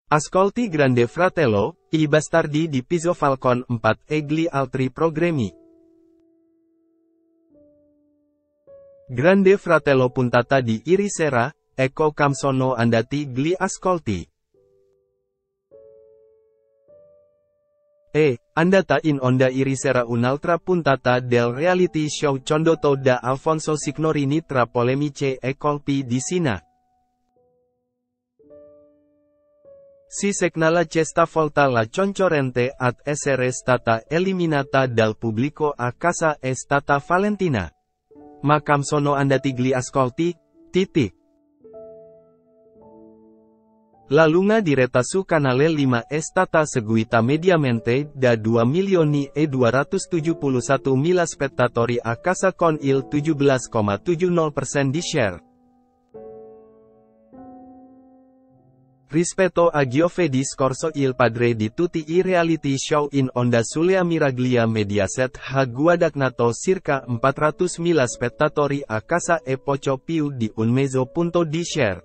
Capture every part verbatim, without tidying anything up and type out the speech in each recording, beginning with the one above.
Ascolti Grande Fratello, I Bastardi di Pizzo Falcon empat e gli altri programmi. Grande Fratello puntata di ieri sera, ecco come sono andati gli ascolti. E, andata in onda ieri sera un'altra puntata del reality show condotto da Alfonso Signorini tra polemiche e colpi di scena. Si segnala questa volta la concorrente ad essere stata eliminata dal pubblico a casa è stata Valentina. Ma come sono andati gli ascolti? Titik. La lunga diretta su Canale lima è stata seguita mediamente da due milioni e duecentosettantamila spettatori a casa con il diciotto virgola settanta per cento di share. Rispetto a giovedì scorso il padre di tutti i reality show in onda sulle Miraglia Mediaset ha guadagnato circa quattrocentomila spettatori a casa e poco più di un mezzo punto di share.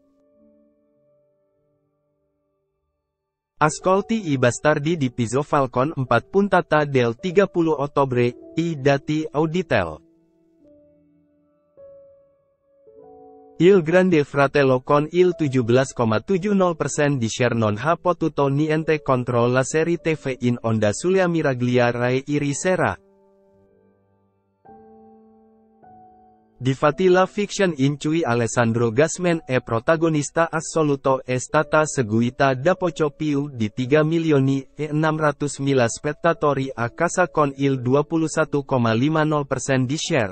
Ascolti I Bastardi di Pizzo Falcon empat puntata del tiga puluh ottobre, I dati Auditel. Il Grande Fratello con il diciotto virgola settanta per cento di share non ha potuto niente contro la serie T V in onda sulle Miraglia Rai ieri sera. Difatti la fiction in cui Alessandro Gasman è protagonista assoluto è stata seguita da poco più di tiga milioni e enamratusmila spettatori a casa con il ventisette virgola cinquanta per cento di share.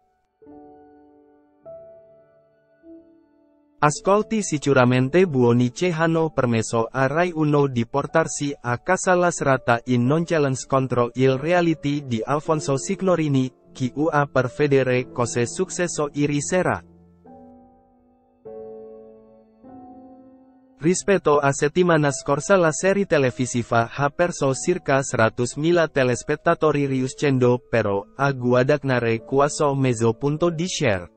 Ascolti sicuramente buoni che hanno permesso a Rai uno di portarsi a casa la serata in non challenge contro il reality di Alfonso Signorini, che ha per vedere cos'è successo ieri sera. Rispetto a settimana scorsa la serie televisiva ha perso circa centomila telespettatori riuscendo però a guadagnare quasi mezzo punto di share.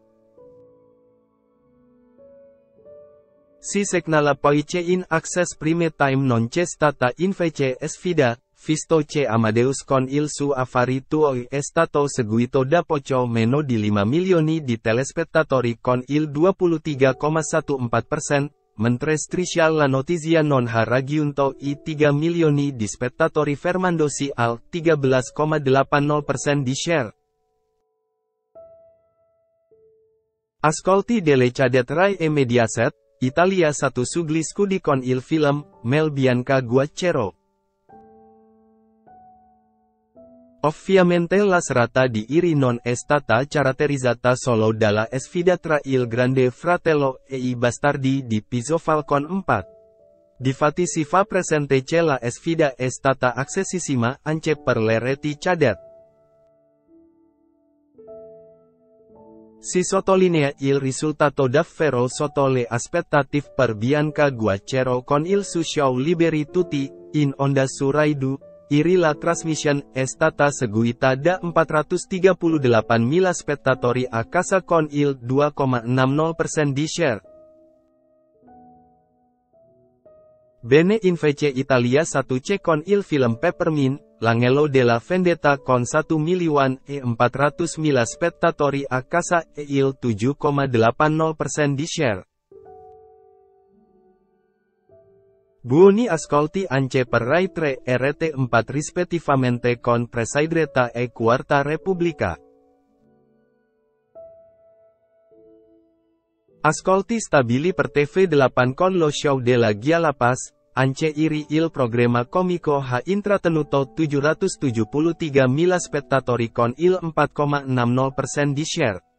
Si segnala poi che in access prime time non c'è stata invece sfida, visto che Amadeus con il suo Affari tuoi è stato seguito da poco meno di lima milioni di telespettatori con il ventitré virgola quattordici per cento, mentre Striscia la Notizia non ha raggiunto i tiga milioni di spettatori fermandosi al tredici virgola ottanta per cento di share. Ascolti delle cadette Rai e Mediaset, Italia satu sugli scudi con il film, Mel Bianca Guacchero. Ovviamente la serata di ieri non è stata caratterizzata solo dalla sfida tra il Grande Fratello e I Bastardi di Pizzo Falcon empat. Difatti si fa presente che la sfida è stata accessissima anche per le reti cadette. Si sottolinea il risultato davvero sotto le aspettative per Bianca Guacchero con il suo show Liberi Tutti, in onda su Rai due, ieri la trasmission è stata seguita da quattrocentotrentanottamila spettatori a casa con il due virgola sessanta per cento di share. Bene invece Italia satu C con il film Peppermint, L'Angelo della Vendetta con satu milione e empat-ratus-mila spettatori a casa e il tujuh virgola delapan per cento di share. Buoni ascolti anche per Rai tre e Rete empat rispettivamente con Presidreta e Quarta Repubblica. Ascolti stabili per T V delapan con lo show della Gia La Paz, anche ieri il programma comico ha intrattenuto tujuhratossettantamila spettatori con il empat virgola enam nol per cento di share.